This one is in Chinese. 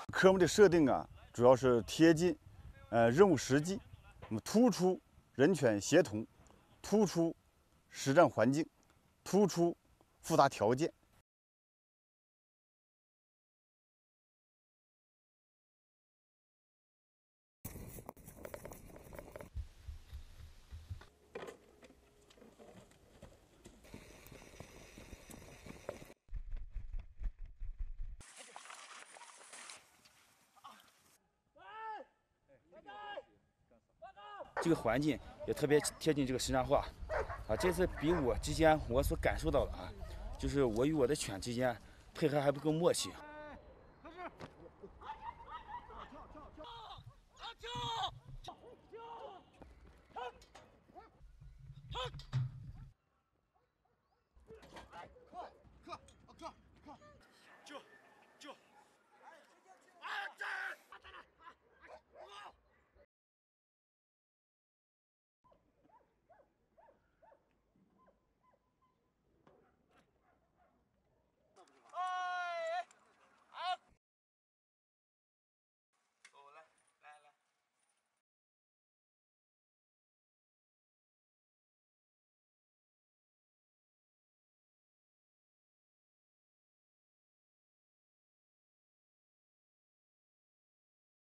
科目的设定啊，主要是贴近任务实际，那么突出人犬协同，突出实战环境，突出复杂条件。 这个环境也特别贴近这个实战化，这次比武之间我所感受到的就是我与我的犬之间配合还不够默契。 跳！